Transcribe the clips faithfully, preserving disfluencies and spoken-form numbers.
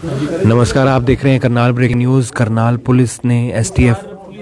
नमस्कार, आप देख रहे हैं Karnal breaking news. Karnal police ने एसटीएफ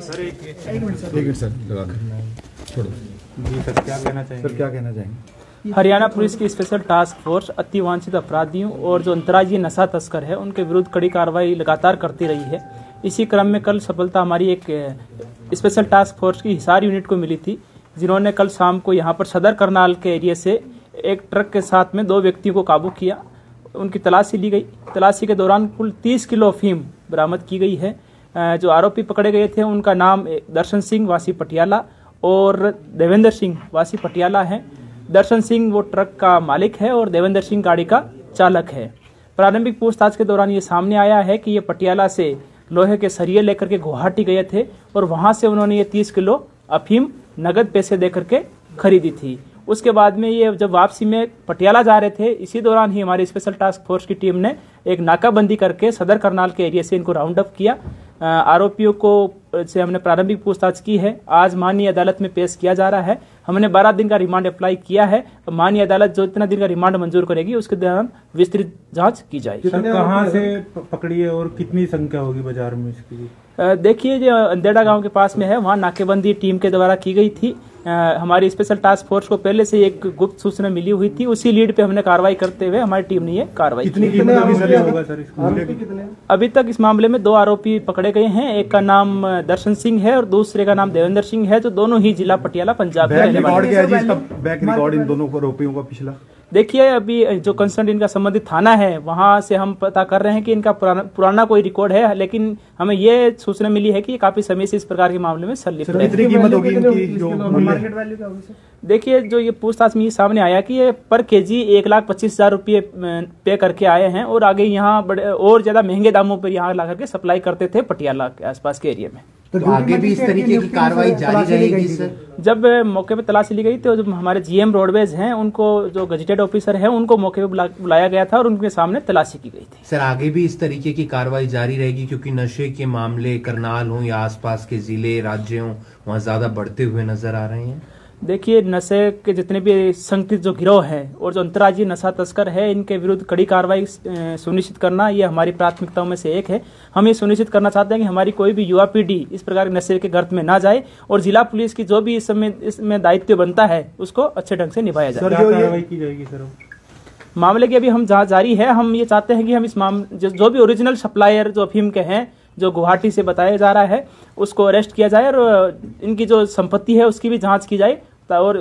सर क्या कहना चाहेंगे? हरियाणा पुलिस की स्पेशल टास्क फोर्स अति वांछित अपराधियों और जो अंतर्राज्यीय नशा तस्कर है उनके विरुद्ध कड़ी कार्रवाई लगातार करती रही है। इसी क्रम में कल सफलता हमारी एक स्पेशल टास्क फोर्स की हिसार यूनिट को मिली थी, जिन्होंने कल शाम को यहां पर सदर करनाल के एरिया से एक ट्रक के साथ में दो व्यक्तियों को काबू किया। उनकी तलाशी ली गई। तलाशी के दौरान कुल तीस किलो अफीम बरामद की गई है। जो आरोपी पकड़े गए थे उनका नाम दर्शन सिंह वासी पटियाला और देवेंद्र सिंह वासी पटियाला है। दर्शन सिंह वो ट्रक का मालिक है और देवेंद्र सिंह गाड़ी का चालक है। प्रारंभिक पूछताछ के दौरान ये सामने आया है कि ये पटियाला से लोहे के सरिये लेकर के गुवाहाटी गए थे और वहां से उन्होंने ये तीस किलो अफीम नगद पैसे दे करके खरीदी थी। उसके बाद में ये जब वापसी में पटियाला जा रहे थे, इसी दौरान ही हमारी स्पेशल टास्क फोर्स की टीम ने एक नाकाबंदी करके सदर करनाल के एरिया से इनको राउंड अप किया। आरोपियों को से हमने प्रारंभिक पूछताछ की है। आज माननीय अदालत में पेश किया जा रहा है। हमने बारह दिन का रिमांड अप्लाई किया है। माननीय अदालत जो इतना दिन का रिमांड मंजूर करेगी उसके दौरान विस्तृत जांच की जाएगी। कहां से पकड़ी है और कितनी संख्या होगी बाजार में इसकी? देखिए, जो अंदेड़ा गांव के पास में है, वहां नाकेबंदी टीम के द्वारा की गई थी। आ, हमारी स्पेशल टास्क फोर्स को पहले से एक गुप्त सूचना मिली हुई थी। उसी लीड पे हमने कार्रवाई करते हुए हमारी टीम ने ये कार्रवाई की। होगा सर इसमें? अभी तक इस मामले में दो आरोपी पकड़े गए हैं। एक का नाम दर्शन सिंह है और दूसरे का नाम देवेंद्र सिंह है, जो दोनों ही जिला पटियाला पंजाब के रहने वाले हैं। बैक रिकॉर्ड इन दोनों आरोपियों का पिछला देखिए, अभी जो कंसर्न इनका संबंधित थाना है वहां से हम पता कर रहे हैं कि इनका पुराना, पुराना कोई रिकॉर्ड है, लेकिन हमें ये सूचना मिली है कि ये काफी समय से इस प्रकार के मामले में संलिप्त है। कितनी कीमत होगी इनकी? जो मार्केट वैल्यू क्या होगी? देखिए, जो ये पूछताछ में ये सामने आया कि ये पर केजी एक लाख पच्चीस हजार रुपये पे करके आए हैं और आगे यहाँ बड़े और ज्यादा महंगे दामों पर यहाँ ला करके सप्लाई करते थे पटियाला के आसपास के एरिया में। तो आगे भी इस तरीके की कार्रवाई जारी रहेगी सर? जब मौके पे तलाशी ली गई तो जो हमारे जीएम रोडवेज हैं, उनको जो गजेटेड ऑफिसर हैं, उनको मौके पे बुला, बुलाया गया था और उनके सामने तलाशी की गई थी। सर, आगे भी इस तरीके की कार्रवाई जारी रहेगी क्योंकि नशे के मामले करनाल हो या आसपास के जिले राज्य हों, वहाँ ज्यादा बढ़ते हुए नजर आ रहे हैं? देखिए, नशे के जितने भी संगठित जो गिरोह है और जो अंतर्राज्यीय नशा तस्कर है, इनके विरुद्ध कड़ी कार्रवाई सुनिश्चित करना ये हमारी प्राथमिकताओं में से एक है। हम ये सुनिश्चित करना चाहते हैं कि हमारी कोई भी युवा पीढ़ी इस प्रकार के नशे के गर्त में ना जाए और जिला पुलिस की जो भी इस समय इसमें दायित्व बनता है उसको अच्छे ढंग से निभाया जाए। कार्रवाई की जाएगी सर? मामले की अभी हम जांच जारी है। हम ये चाहते हैं कि हम इस मामले जो भी ओरिजिनल सप्लायर जो अफीम के हैं, जो गुवाहाटी से बताया जा रहा है, उसको अरेस्ट किया जाए और इनकी जो संपत्ति है उसकी भी जांच की जाए और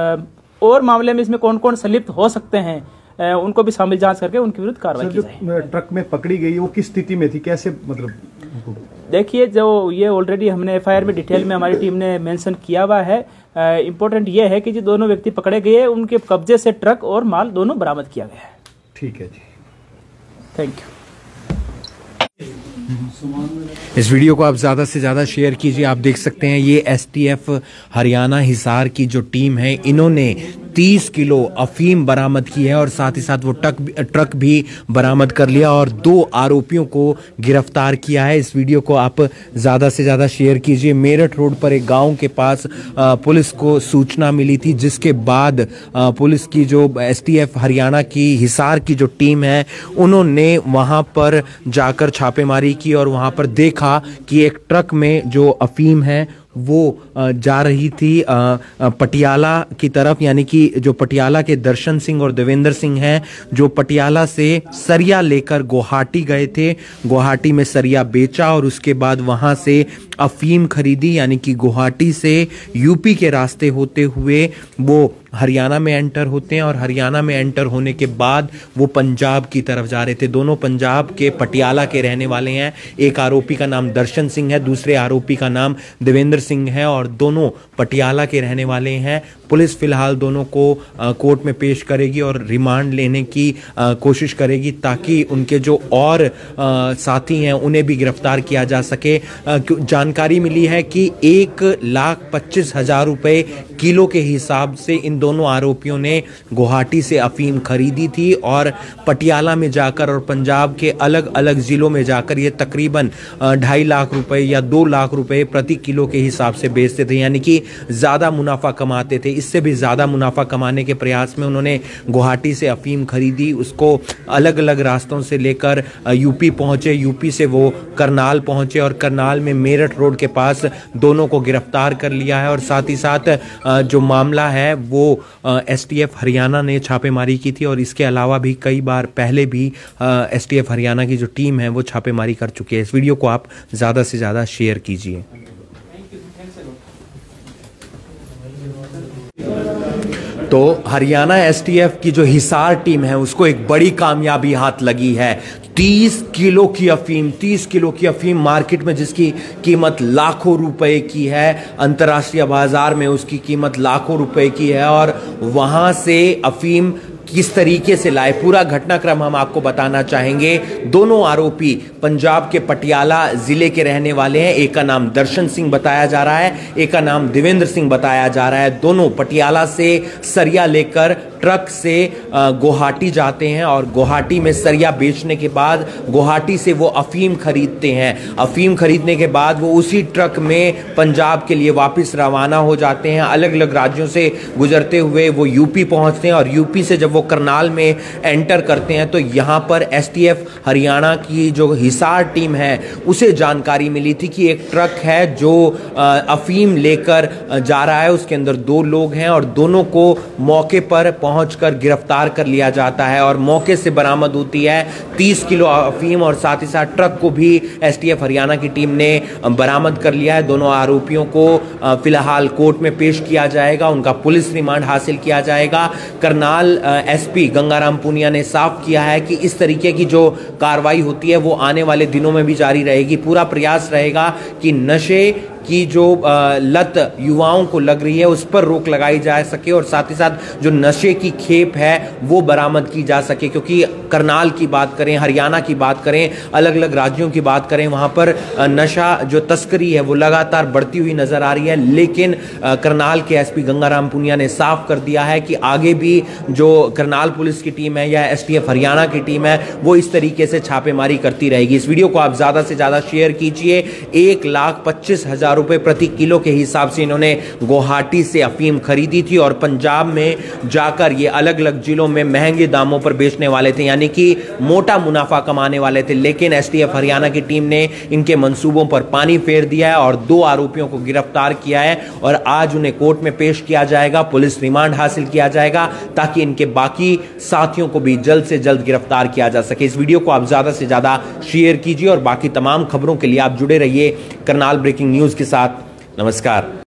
और मामले में इसमें कौन कौन संलिप्त हो सकते हैं उनको भी शामिल जांच करके उनके विरुद्ध कार्रवाई की जाए। ट्रक में पकड़ी गई वो किस स्थिति में थी, कैसे मतलब? देखिए, जो ये ऑलरेडी हमने एफआईआर में डिटेल में हमारी टीम ने मेंशन किया हुआ है। इम्पोर्टेंट ये है कि जो दोनों व्यक्ति पकड़े गए उनके कब्जे से ट्रक और माल दोनों बरामद किया गया है। ठीक है जी, थैंक यू। इस वीडियो को आप ज़्यादा से ज़्यादा शेयर कीजिए। आप देख सकते हैं ये एसटीएफ हरियाणा हिसार की जो टीम है, इन्होंने तीस किलो अफीम बरामद की है और साथ ही साथ वो ट्रक ट्रक भी बरामद कर लिया और दो आरोपियों को गिरफ्तार किया है। इस वीडियो को आप ज़्यादा से ज़्यादा शेयर कीजिए। मेरठ रोड पर एक गांव के पास आ, पुलिस को सूचना मिली थी, जिसके बाद आ, पुलिस की जो एसटीएफ हरियाणा की हिसार की जो टीम है, उन्होंने वहां पर जाकर छापेमारी की और वहां पर देखा कि एक ट्रक में जो अफीम है वो जा रही थी पटियाला की तरफ, यानी कि जो पटियाला के दर्शन सिंह और देवेंद्र सिंह हैं, जो पटियाला से सरिया लेकर गुवाहाटी गए थे। गुवाहाटी में सरिया बेचा और उसके बाद वहां से अफीम खरीदी, यानी कि गुवाहाटी से यूपी के रास्ते होते हुए वो हरियाणा में एंटर होते हैं और हरियाणा में एंटर होने के बाद वो पंजाब की तरफ जा रहे थे। दोनों पंजाब के पटियाला के रहने वाले हैं। एक आरोपी का नाम दर्शन सिंह है, दूसरे आरोपी का नाम देवेंद्र सिंह है और दोनों पटियाला के रहने वाले हैं। पुलिस फिलहाल दोनों को आ, कोर्ट में पेश करेगी और रिमांड लेने की आ, कोशिश करेगी ताकि उनके जो और आ, साथी हैं उन्हें भी गिरफ्तार किया जा सके। आ, जानकारी मिली है कि एक लाख पच्चीस हजार रुपए किलो के हिसाब से इन दोनों आरोपियों ने गुवाहाटी से अफीम खरीदी थी और पटियाला में जाकर और पंजाब के अलग अलग जिलों में जाकर ये तकरीबन ढाई लाख रुपए या दो लाख रुपए प्रति किलो के हिसाब से बेचते थे। यानी कि ज़्यादा मुनाफा कमाते थे। इससे भी ज़्यादा मुनाफा कमाने के प्रयास में उन्होंने गुवाहाटी से अफीम खरीदी, उसको अलग अलग रास्तों से लेकर यूपी पहुंचे, यूपी से वो करनाल पहुंचे और करनाल में मेरठ रोड के पास दोनों को गिरफ्तार कर लिया है। और साथ ही साथ जो मामला है वो एसटीएफ हरियाणा ने छापेमारी की थी और इसके अलावा भी कई बार पहले भी एसटीएफ हरियाणा की जो टीम है वो छापेमारी कर चुकी है। इस वीडियो को आप ज़्यादा से ज़्यादा शेयर कीजिए। तो हरियाणा एसटीएफ की जो हिसार टीम है उसको एक बड़ी कामयाबी हाथ लगी है। तीस किलो की अफीम, तीस किलो की अफीम मार्केट में जिसकी कीमत लाखों रुपए की है, अंतर्राष्ट्रीय बाजार में उसकी कीमत लाखों रुपए की है और वहां से अफीम किस तरीके से लाए, पूरा घटनाक्रम हम आपको बताना चाहेंगे। दोनों आरोपी पंजाब के पटियाला जिले के रहने वाले हैं। एक का नाम दर्शन सिंह बताया जा रहा है, एक का नाम देवेंद्र सिंह बताया जा रहा है। दोनों पटियाला से सरिया लेकर ट्रक से गुवाहाटी जाते हैं और गुवाहाटी में सरिया बेचने के बाद गुवाहाटी से वो अफीम खरीदते हैं। अफीम खरीदने के बाद वो उसी ट्रक में पंजाब के लिए वापस रवाना हो जाते हैं। अलग अलग राज्यों से गुजरते हुए वो यूपी पहुंचते हैं और यूपी से जब वो करनाल में एंटर करते हैं तो यहाँ पर एसटीएफ हरियाणा की जो हिसार टीम है उसे जानकारी मिली थी कि एक ट्रक है जो अफीम लेकर जा रहा है, उसके अंदर दो लोग हैं और दोनों को मौके पर पहुंचकर गिरफ्तार कर लिया जाता है और मौके से बरामद होती है तीस किलो अफीम और साथ ही साथ ट्रक को भी एसटीएफ हरियाणा की टीम ने बरामद कर लिया है। दोनों आरोपियों को फिलहाल कोर्ट में पेश किया जाएगा, उनका पुलिस रिमांड हासिल किया जाएगा। करनाल एसपी गंगाराम पुनिया ने साफ किया है कि इस तरीके की जो कार्रवाई होती है वो आने वाले दिनों में भी जारी रहेगी। पूरा प्रयास रहेगा कि नशे की जो लत युवाओं को लग रही है उस पर रोक लगाई जा सके और साथ ही साथ जो नशे की खेप है वो बरामद की जा सके, क्योंकि करनाल की बात करें, हरियाणा की बात करें, अलग अलग राज्यों की बात करें, वहां पर नशा जो तस्करी है वो लगातार बढ़ती हुई नजर आ रही है। लेकिन करनाल के एसपी गंगाराम पुनिया ने साफ कर दिया है कि आगे भी जो करनाल पुलिस की टीम है या एसटीएफ हरियाणा की टीम है वो इस तरीके से छापेमारी करती रहेगी। इस वीडियो को आप ज्यादा से ज्यादा शेयर कीजिए। एक लाख पच्चीस हजार रुपए प्रति किलो के हिसाब से इन्होंने गुवाहाटी से अफीम खरीदी थी और पंजाब में जाकर ये अलग अलग जिलों में महंगे दामों पर बेचने वाले थे, यानी कि मोटा मुनाफा कमाने वाले थे। लेकिन एसटीएफ हरियाणा की टीम ने इनके मंसूबों पर पानी फेर दिया है और दो आरोपियों को गिरफ्तार किया है और आज उन्हें कोर्ट में पेश किया जाएगा, पुलिस रिमांड हासिल किया जाएगा ताकि इनके बाकी साथियों को भी जल्द से जल्द गिरफ्तार किया जा सके। इस वीडियो को आप ज्यादा से ज्यादा शेयर कीजिए और बाकी तमाम खबरों के लिए आप जुड़े रहिए करनाल ब्रेकिंग न्यूज के साथ। नमस्कार।